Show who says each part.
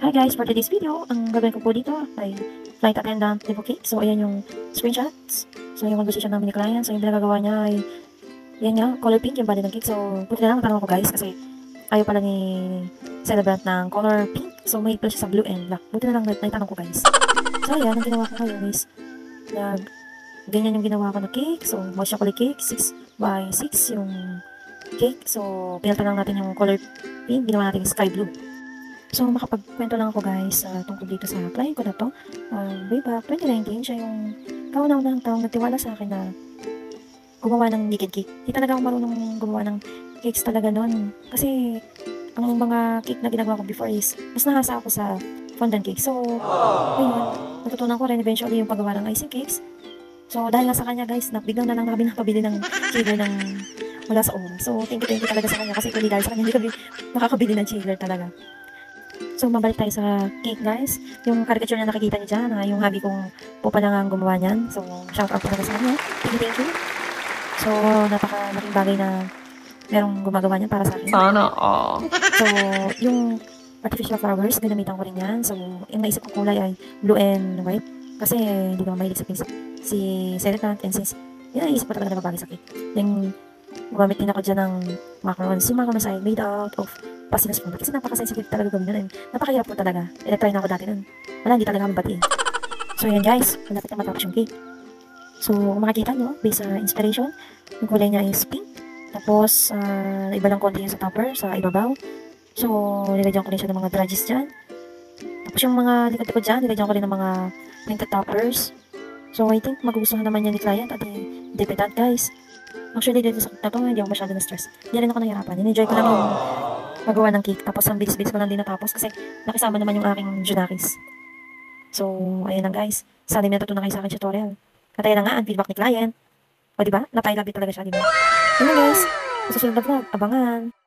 Speaker 1: Hi guys, for today's video, ang gagawin ko po dito ay flight attendant level cake. So ayan yung screenshots. So yung conversation namin ni client. So yung pinagagawa niya ay, yan nga, color pink yung body ng cake. So buti na lang natanong ko guys kasi ayaw pala ni celebrant ng color pink. So may pala siya sa blue and black. Buti na lang naitanong ko guys. So ayan, ang ginawa ko ngayon is, ganyan yung ginawa ko na cake. So moist chocolate cake, 6 by 6 yung cake. So pinalitan lang natin yung color pink, ginawa natin yung sky blue. So, makapagkwento lang ako guys tungkol dito sa client ko na to. Way back 2019, siya yung kauna-unahang taong nagtiwala sa akin na gumawa ng naked cake. Di talaga ako marunong gumawa ng cakes talaga noon. Kasi, ang mga cake na ginagawa ko before is, mas nahasa ako sa fondant cake. So, ayun, natutunan ko rin eventually yung paggawa ng icing cakes. So, dahil nga sa kanya guys, biglang na lang kami nakabili ng chiller ng wala sa oras. So, thank you talaga sa kanya kasi kung dahil sa kanya, hindi kami makakabili ng chiller talaga. So, mabalik tayo sa cake guys. Yung caricature na nakikita niyo dyan, yung hobby kong po pala nga ang gumawa niyan. So, shout out talaga sa kanya. Thank you. So, napaka-laking bagay na merong gumagawa niyan para sa akin.
Speaker 2: Sana all.
Speaker 1: So, yung artificial flowers, ginamitan ko rin yan. So, yung naisip kong kulay ay blue and white. Kasi, hindi naman mahilig sa pink si celebrant and since yun naisip ko talaga na babagay sa cake. Then, gumamit din ako dyan ng macarons. Yung macarons ay made out of pastillas fondant. Kasi napaka-sensitive talaga gawin yun. Napakahirap po talaga. Try na ako dati nun. Wala, hindi talaga kami bati. So yan guys, malapit na matapos yung cake. So makikita nyo, based sa inspiration, yung kulay niya is pink. Tapos, iba lang konti yung sa topper, sa ibabaw. So, nilagyan ko rin siya ng mga drudges dyan. Tapos yung mga likod-likod dyan, nilagyan ko rin ng mga printed toppers. So I think magugustuhan naman yan ni client at dependent guys. Actually, dito sa na to, hindi ako masyado na-stress. Hindi rin ako nahihirapan. In-enjoy ko lang yung magawa ng cake. Tapos, ang bilis-bilis ko lang din natapos kasi nakisama naman yung aking Junakis. So, ayun lang guys. Sana may natutunan kayo sa akin tutorial. At ayun na nga, ang feedback ni client. O diba? Napailabi talaga siya, diba? Yun lang guys. Sa susunod na vlog, abangan.